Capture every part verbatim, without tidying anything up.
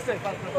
से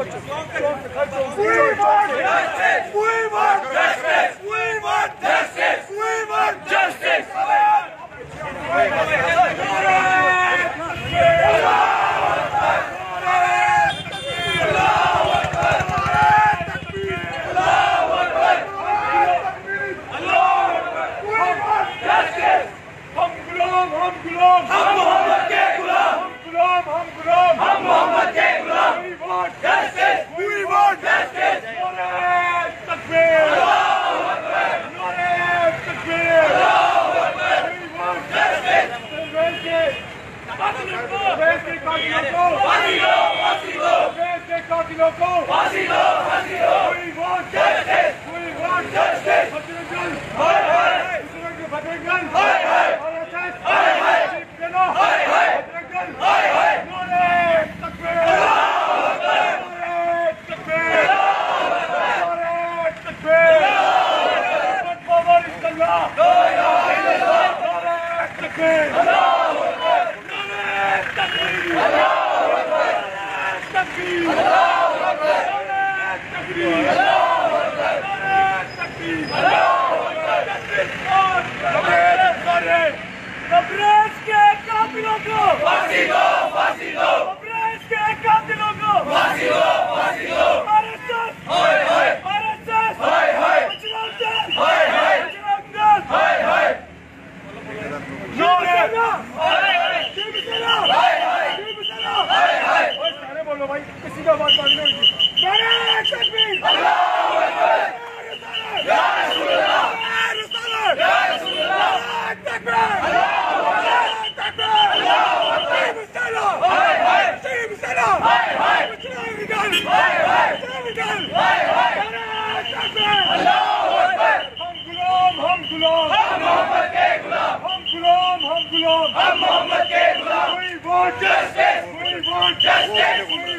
तब्रेज़ के कातिलों को फांसी दो, फांसी दो। तब्रेज़ के कातिलों को फांसी दो, फांसी दो। आरएसएस, हाय हाय। आरएसएस, हाय हाय। बजरंग दल, हाय हाय। बजरंग दल, हाय हाय। शिवसेना, हाय हाय। शिवसेना, हाय हाय। शिवसेना, हाय हाय। ओए सारे बोलो भाई, किसी का बात मांगनी होगी। नारे तकबीर, अल्लाहू अकबर। या रसूल अल्लाह, या रसूल अल्लाह, या रसूल अल्लाह। तकबीर, हम मोहम्मद के गुलाम, we want justice, we want justice, we